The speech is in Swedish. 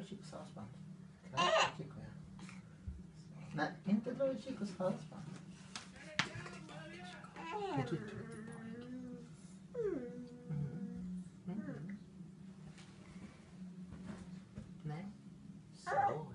i Chicos halsband. Klappa Chico, ja. Nej, inte dra i Chicos halsband. Nej. Så.